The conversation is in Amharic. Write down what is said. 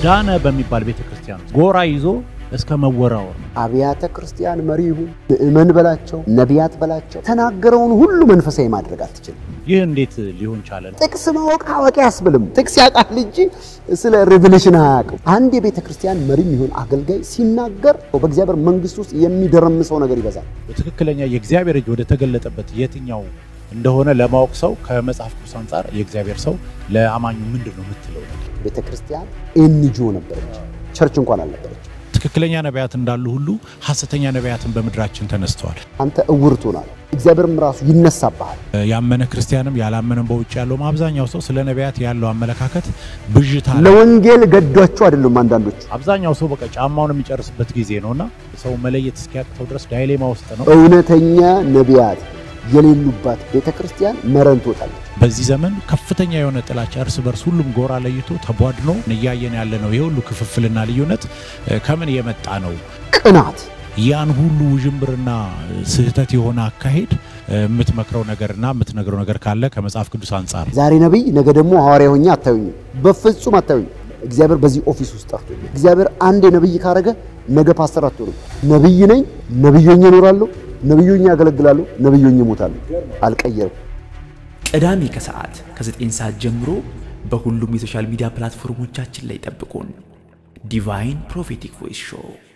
ዳነ በሚባል ቤተክርስቲያን ጎራ ይዞ እስከ መወራወር አብያተ ክርስቲያን መሪ ይሁን ምእመን በላቸው ነቢያት በላቸው ተናገረውን ሁሉ መንፈሳዊ ማድረግ አትችልም። ይህ እንዴት ሊሆን ቻለ? ጥቅስ ማወቅ አዋቂ ያስብልም። ጥቅስ ያቃል እንጂ ስለ ሪቪሌሽን አያውቅም። አንድ የቤተ ክርስቲያን መሪ ይሁን አገልጋይ ሲናገር በእግዚአብሔር መንግስት ውስጥ የሚደረምሰው ነገር ይበዛል። በትክክለኛ የእግዚአብሔር እጅ ወደ ተገለጠበት የትኛው እንደሆነ ለማወቅ ሰው ከመጽሐፍ ቅዱስ አንፃር የእግዚአብሔር ሰው ለአማኙ ምንድነው የምትለው? ቤተ ክርስቲያን ኤንጂኦ ነበረች፣ ቸርች እንኳን አልነበረች። ትክክለኛ ነቢያት እንዳሉ ሁሉ ሐሰተኛ ነቢያትን በመድራችን ተነስተዋል። አንተ እውርቱ ናል እግዚአብሔርም ራሱ ይነሳባል። ያመነ ክርስቲያንም ያላመነም በውጭ ያለው አብዛኛው ሰው ስለ ነቢያት ያለው አመለካከት ብዥታ ለወንጌል ገዷቸው አይደለም። አንዳንዶቹ አብዛኛው ሰው በቃ ጫማውን የሚጨርስበት ጊዜ ነውና ሰው መለየት እስኪያቅተው ድረስ ዳይሌማ ውስጥ ነው። እውነተኛ ነቢያት የሌሉባት ቤተክርስቲያን መረን ትወጣለች። በዚህ ዘመን ከፍተኛ የሆነ ጥላቻ እርስ በርስ ሁሉም ጎራ ለይቶ ተቧድኖ እያየን ያለ ነው። ይሄ ሁሉ ክፍፍልና ልዩነት ከምን የመጣ ነው? ቅናት። ያን ሁሉ ውዥንብርና ስህተት የሆነ አካሄድ የምትመክረው ነገርና የምትነግረው ነገር ካለ ከመጽሐፍ ቅዱስ አንፃር ዛሬ ነብይ ነገ ደግሞ ሐዋርያ ሆኜ አታዩኝ፣ በፍጹም አታዩኝ። እግዚአብሔር በዚህ ኦፊስ ውስጥ ጠርቶኝ እግዚአብሔር አንድ ነብይ ካረገ ነገ ፓስተር አትሆንም። ነብይ ነኝ፣ ነብዩኝ እኖራለሁ፣ ነብዩኝ ያገለግላለሁ፣ ነብዩኝ እሞታለሁ። አልቀየርም። ቅዳሜ ከሰዓት ከ9 ሰዓት ጀምሮ በሁሉም የሶሻል ሚዲያ ፕላትፎርሞቻችን ላይ ጠብቁን። ዲቫይን ፕሮፌቲክ ቮይስ ሾው